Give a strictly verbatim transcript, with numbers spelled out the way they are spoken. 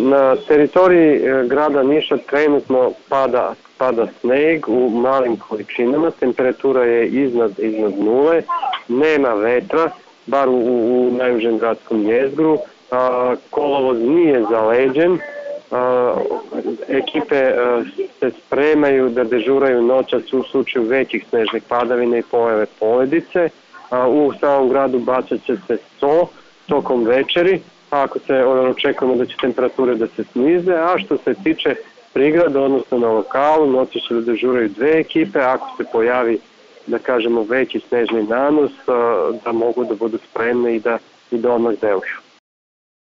Na teritoriji grada Niša trenutno pada, pada sneg u malim količinama, temperatura je iznad, iznad nule, nema vetra, bar u, u najužem gradskom jezgru, a, kolovoz nije zaleđen, a, ekipe a, se spremaju da dežuraju noćas u slučaju većih snežnih padavina i pojave poledice. A, u samom gradu bacat će se so tokom večeri, ako se očekujemo da će temperature da se snize, a što se tiče prigrada, odnosno na lokalu, noći će da dežuraju dve ekipe, ako se pojavi, da kažemo, veći snežni nanos, da mogu da budu spremne i da, i da odmah deluju.